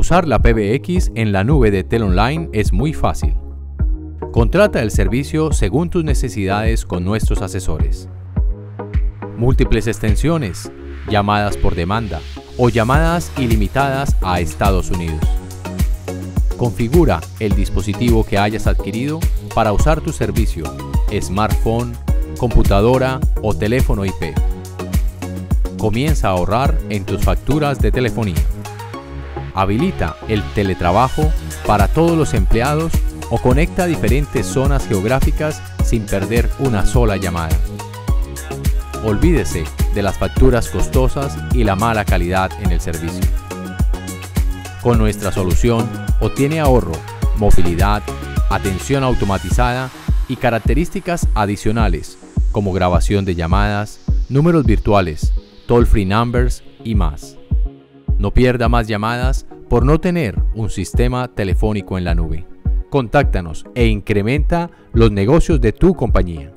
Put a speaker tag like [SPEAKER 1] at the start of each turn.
[SPEAKER 1] Usar la PBX en la nube de Telonline es muy fácil. Contrata el servicio según tus necesidades con nuestros asesores. Múltiples extensiones, llamadas por demanda o llamadas ilimitadas a Estados Unidos. Configura el dispositivo que hayas adquirido para usar tu servicio, smartphone, computadora o teléfono IP. Comienza a ahorrar en tus facturas de telefonía. Habilita el teletrabajo para todos los empleados o conecta diferentes zonas geográficas sin perder una sola llamada. Olvídese de las facturas costosas y la mala calidad en el servicio. Con nuestra solución obtiene ahorro, movilidad, atención automatizada y características adicionales como grabación de llamadas, números virtuales, toll-free numbers y más. No pierda más llamadas por no tener un sistema telefónico en la nube. Contáctanos e incrementa los negocios de tu compañía.